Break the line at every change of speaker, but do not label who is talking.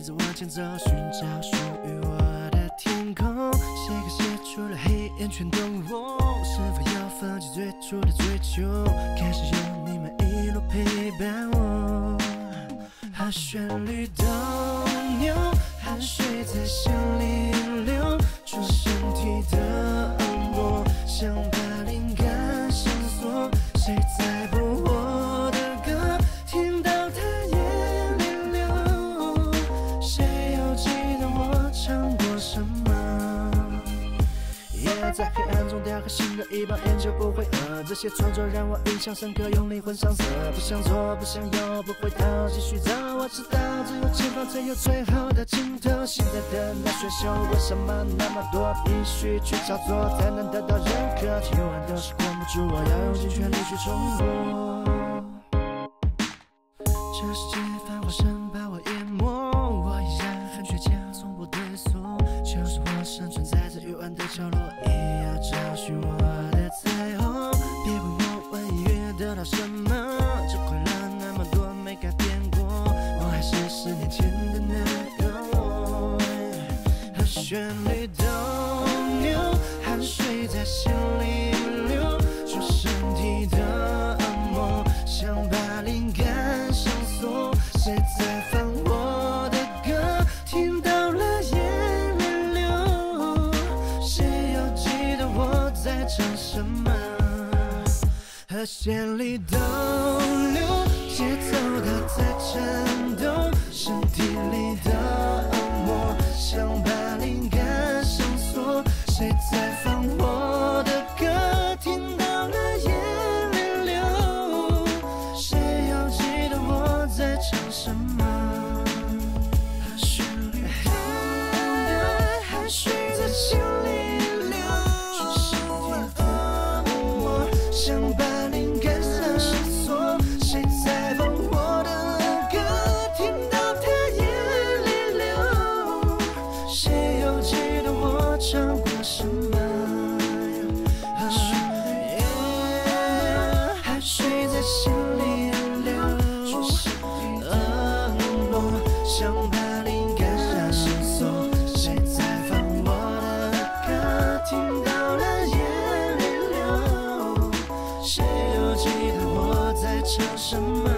着往前走，寻找属于我的天空。写歌写出了黑眼圈的我，是否要放弃最初的追求？开始有你们一路陪伴我，和旋律斗牛，汗水在心里流，出身体的恶魔，想把灵感线索，谁在播我的歌？听到它眼里流，谁又记得我唱过什么？在黑暗中雕刻新的一把烟就不会饿，这些创作让我印象深刻，用灵魂上色，不想错，不想有，不回头，继续走。我知道只有前方才有最后的尽头。现在的那选秀为什么那么多？必须去炒作才能得到认可，永远都是困不住我，要用尽全力去冲破。这世界繁华声把我淹没，我依然很倔强，从不退缩。就是我生存在这幽暗的角落，也要找寻我的彩虹。别问我玩音乐得到什么，这快乐那么多没改变过，我还是10年前的那个我。和旋律斗牛，汗水在心里流，出身体的恶魔，想把灵感上锁，谁在放我的歌？听到了眼泪流，谁又记得我在唱什么？和弦里斗牛，节奏它在颤动，身体里的恶魔，想把灵感上锁，谁在放我的歌？听到了眼泪流，谁又记得我在唱什么？和旋律斗牛，汗水在心里流，出身体的恶魔，想把灵感上锁，谁在放我的歌？听到它眼里流，谁又记得我唱过什么？汗水在心里流，出身体的恶魔，想把灵感上锁，谁在放我的歌？听到了眼里流，谁又记得我在唱什么？